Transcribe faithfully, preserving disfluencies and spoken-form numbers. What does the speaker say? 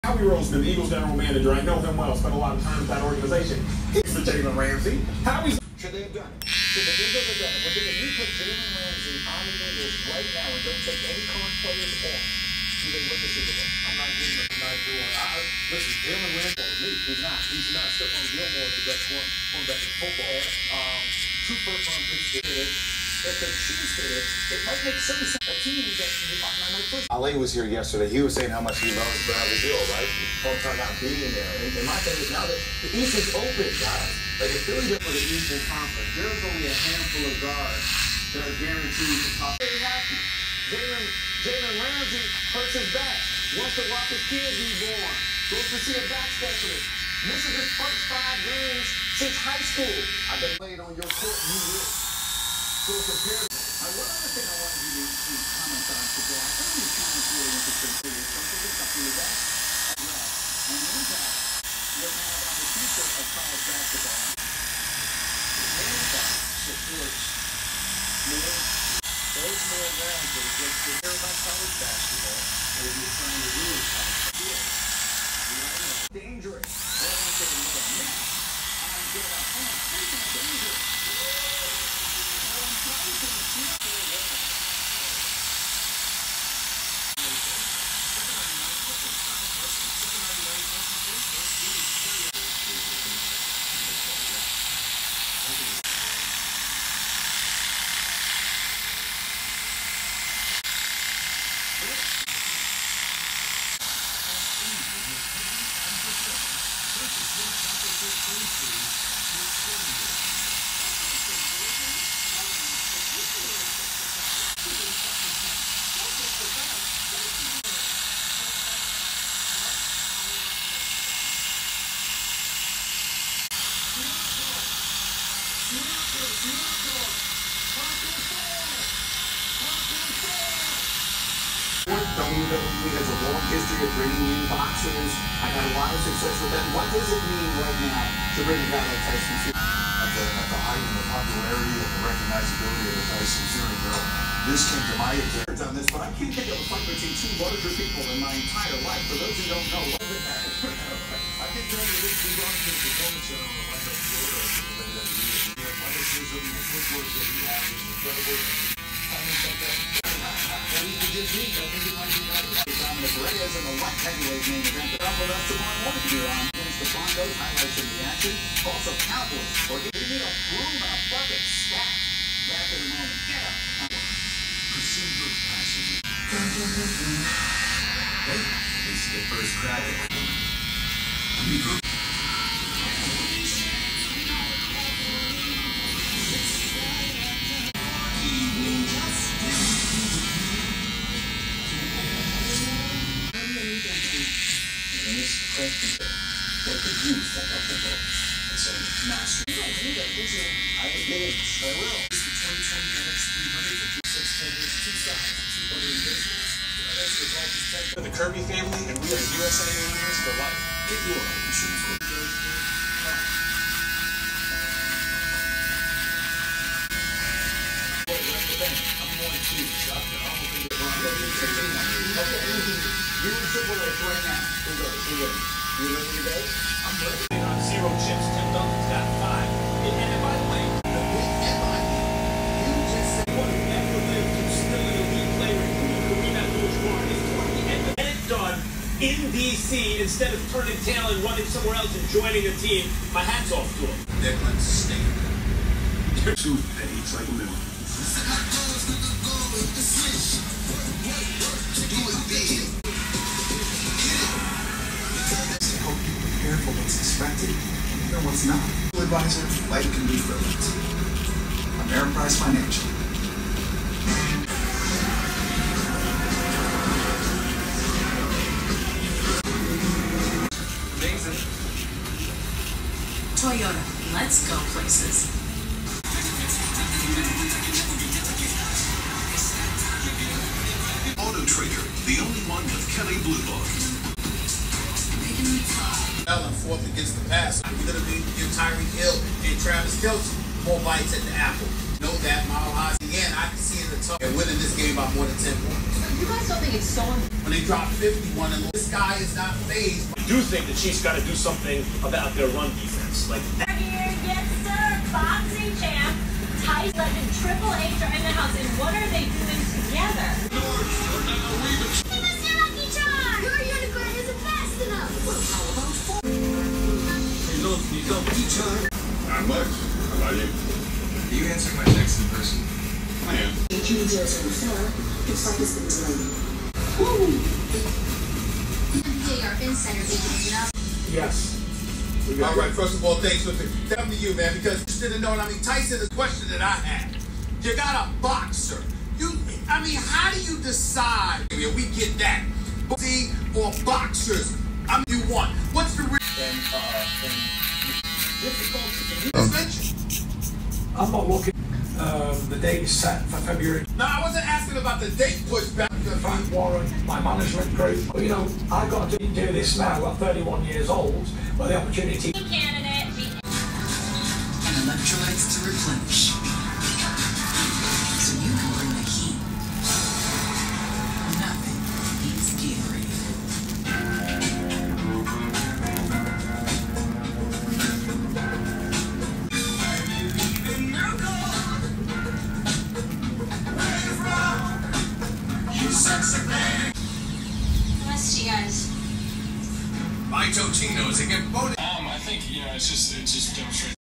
Howie Roseman, the Eagles general manager, I know him well, spent a lot of time with that organization. He's for Jalen Ramsey. Howie's... Should they have done it? Should the Eagles have done it? Well, if you put Jalen Ramsey on the Eagles right now and don't take any current players off, do they win the Super Bowl? I'm not giving up. I'm not doing it. I, I, listen, Jalen Ramsey, for me, he's not. He's not. Stephon Gilmore is the best one, one back in football. Um, two first-round picks did it. If the Chiefs did it, it might make sense. A team that you might not push. Ali was here yesterday. He was saying how much he loves Bradley Beal, right? All time not being there. And, and my thing is now that the East is open, guys. Like if Philly did for the Eastern Conference, there's only a handful of guards that are guaranteed to top. Very happy. Jalen, Jalen Ramsey hurts his back. Wants to watch his kid be born. Goes to see a back specialist. Misses his first five games since high school. I've been playing on your court. You will. So compare. Now, one other thing I wanted you to, to comment on today, I found these comments really interesting for you. Some of the stuff you was asked as well. And the impact you'll have on the future of college basketball. The impact supports more, those more rounds that get to care about college basketball or you're trying to ruin college basketball. Dangerous. Well, I'm saying, look, man, I'm good. I'm dangerous. W W E has a long history of bringing in boxers. I've had a lot of success with that. What does it mean right now to bring a guy like Tyson Fury? At the, at the height of the popularity and the recognizability of the Tyson Fury girl, this came to my attention. On this, but I can't think of a fight between two larger people in my entire life. For those who don't know, what was that? I think that it is the run to the performance center in Orlando, Florida, for the W W E. The athleticism, the footwork that he has is incredible. I don't think that. That he could just beat. I think it might be better. Dominic Reyes in the light heavyweight main event. Up with us tomorrow morning here on Finish the Broncos, highlights and reaction. Also Cowboys. Or you need a broom and a bucket stack. Back in a moment. Get up. Procedure passes. Hey, at least you get first crack at it. Be good. What could you set up the book? It's a master. You don't do that, did you? I was kidding. I will. It's the twenty twenty N X three hundred for six tenders, two sides, two hundred business. That's the largest tender. The Kirby family, and we are U S A owners for life. Get your insurance for the I'm going to shop the Uncle Broncos and take it. Okay, you and Triple H right now. Who goes? Who goes? You ready to go? I'm ready. On zero chips, Tim Duncan's got five. And, and by the way, The big headline. You just said what if never lived to still an elite player in the Karina Abdul-Jabbar is toward the end of it done in D C instead of turning tail and running somewhere else and joining a team. My hat's off to him. Declan Stanley. Two that eats like a middle. Hope you prepare for what's expected and what's not. Advisor, life can be brilliant. Ameriprise Financial. Amazing. Toyota, let's go places. Auto Trader, the only one with Kelly Blue Book. Allen fourth against the pass. I'm going to be give Tyreek Hill and Travis Kelce more bites at the apple. Know that, Mile High. Again, I can see in the top and winning this game by more than ten points. You guys don't think it's so when they dropped fifty-one, and this guy is not phased. I do think the Chiefs got to do something about their run defense. Like that. Here, yes, sir. Boxing champ. Tyson Legend, Triple H are in the house, and what are they doing together? Hey, Mister Lucky Charm! Your unicorn isn't fast enough! Well, how about four? Hello, Lucky Charm. Not much. How about you? Do you answer my text in person? I am. Jimmy Joe's on the floor. Looks like it's been delayed. Woo! J R Insider Agent up. Yes. All right, first of all, thanks for the come to you, man, because you didn't know. I mean, Tyson, the question that I had, you got a boxer. You, I mean, how do you decide? I mean, we get that. See, or boxers, I mean, you want. What's the real? And uh, and difficult. Extension. I'm not looking. Um, the date is set for February. No, I wasn't asking about the date pushback. Frank Warren, my management group. You know, I got to do this now at thirty-one years old, but the opportunity. Candidate. And electrolytes to replenish. So you can bring the heat. Nothing beats Gatorade. Bless you guys. My Totino's, they get voted. Um, I think, you know, it's just, it just demonstrates